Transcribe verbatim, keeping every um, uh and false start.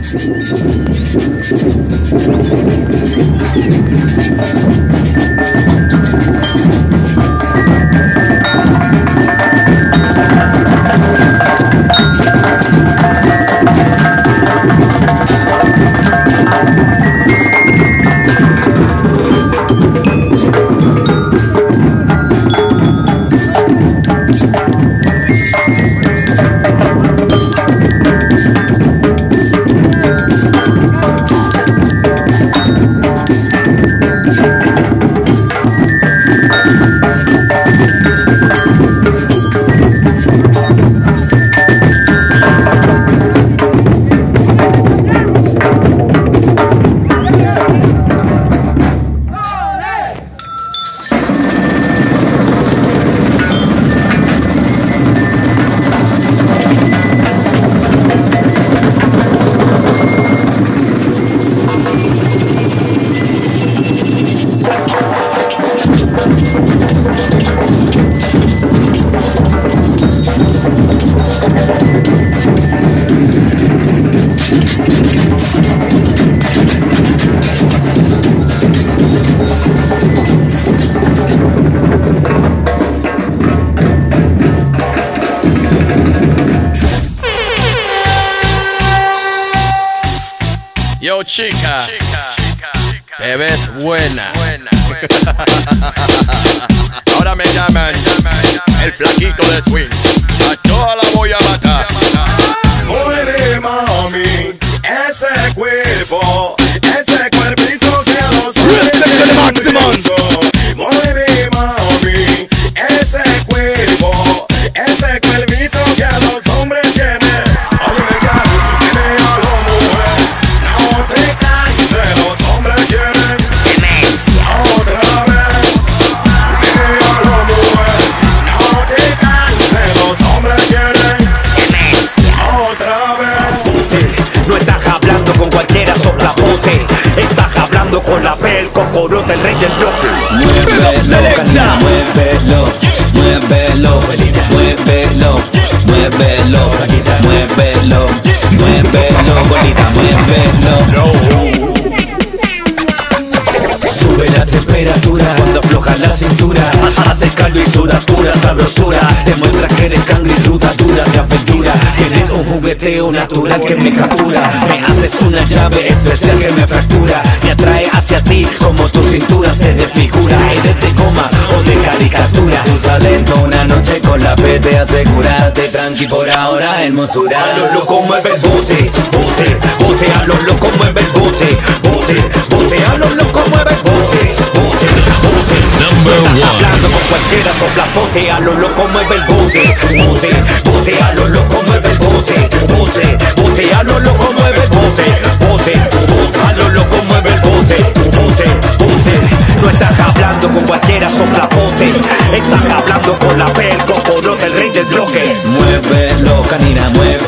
Yo, chica, chica, chica, te ves buena. buena, buena. Ahora me llaman el flaquito de swing. A toda la voy a matar. Mueve, mami, ese cuerpo, ese cuerpito que a los hombres. Mueve, mami, ese cuerpo, ese cuerpito que a los hombres tiene. Óyeme, gal, dime algo, mujer, no te canses, los hombres quieren. Otra vez, dime algo, mujer, no te canses, los hombres quieren. Otra vez. No estás hablando con cualquiera soplapote, estás hablando con la pel cocorote, el rey del bloque. Muévelo, canina, muévelo, muévelo, muévelo, muévelo, muévelo, muévelo, bonita, muévelo. Sube la temperatura cuando afloja la cintura, hace caldo y sudatura, sabrosura, demuestra que eres cangre y ruta dura de aventura. Tienes un jugueteo natural que me captura, me haces una llave especial que me fractura, me atrae hacia ti como tu cintura se desfigura. Eres de coma o de caricatura, tu talento una noche con la P te aseguraste, tranqui por ahora hermosura. A los locos mueve el bote, bote, bote, a los locos mueve el bote, bote, bote, a los locos mueve el bote, bote, bote. No estás hablando con cualquiera soplapote, a los locos mueve el bote, bote, bote, a los locos mueve el bote, bote, bote, a los locos mueve el bote, bote, bote, a los locos mueve el bote, bote, bote. No estás hablando con cualquiera soplapote, estás hablando con la pel cocorote, el rey del bloque. Muévelo, canina, muévelo.